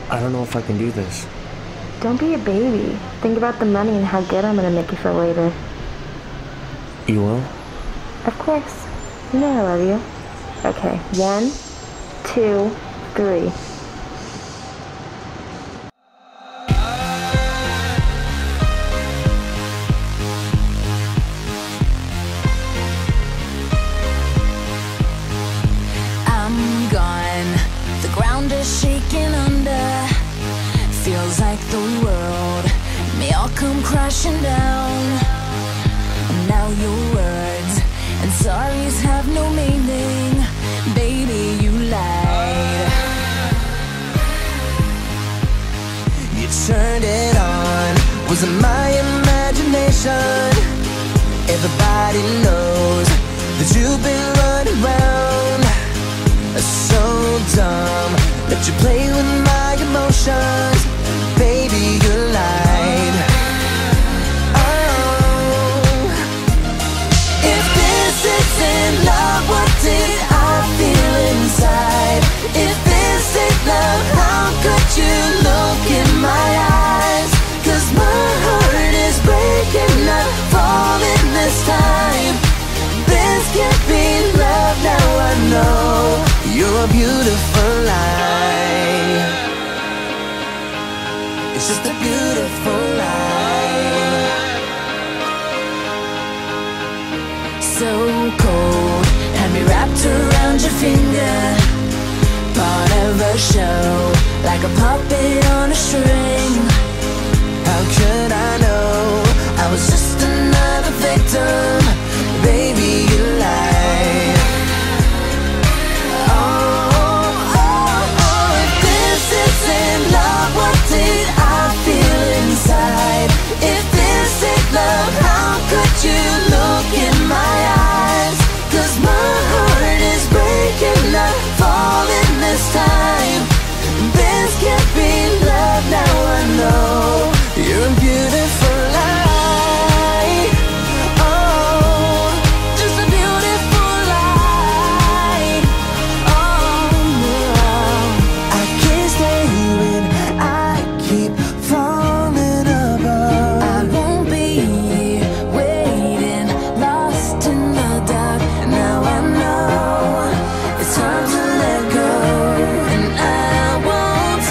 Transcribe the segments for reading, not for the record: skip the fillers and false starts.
I don't know if I can do this. Don't be a baby. Think about the money and how good I'm gonna make you feel later. You will? Of course. You know I love you. Okay, 1, 2, 3. I'm gone. The ground is shaking under. Feels like the world may all come crashing down. Now your words and sorries have no meaning. Baby, you lied. You turned it on. Was it my imagination? Everybody knows that you've been running around. So dumb that you play with my emotions. Baby, you lied. Oh, if this isn't love, what did I feel inside? If this ain't love, how could you look in my eyes? 'Cause my heart is breaking, not falling this time. This can't be love, now I know. You're a beautiful lie. It's just a beautiful lie. So cold, had me wrapped around your finger. Part of a show, like a puppet on a string. How could I know I was just another victim? Baby, you lied. What did I feel inside? If this ain't love, how could you look in my eyes? 'Cause my heart is breaking, not falling this time. This can't be love, now I know. You're a beautiful lie. Oh, just a beautiful lie. Oh, I can't stay when I keep falling apart. I won't be waiting, lost in the dark. Now I know it's time to let go, and I won't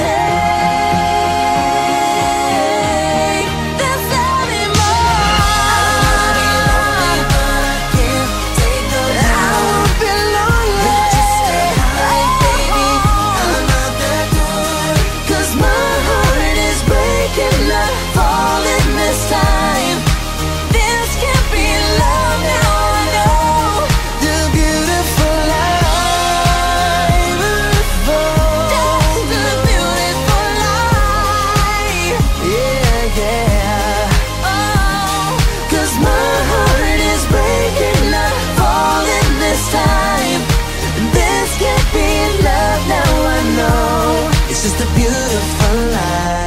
take this anymore. I can't take no more. I won't be lonely. Just stay high, baby. I'm not that good. 'Cause my heart is breaking, not falling this time. This can't be love, now I know. The beautiful lie. Just the beautiful lie. Yeah, yeah. Oh, 'cause my heart is breaking, not falling this time. This can't be love, now I know. It's just a beautiful lie.